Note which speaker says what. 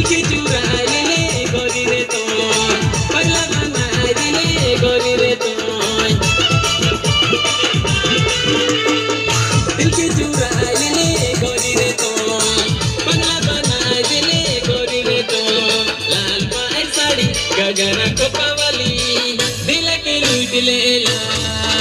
Speaker 1: के चुरा ले गोरी रे तो पगला बना ले गोरी रे तो दिल के चुरा ले गोरी रे तो पगला बना ले गोरी रे तो लाल पाए साड़ी गगन को पवली दिल के लूट ले ला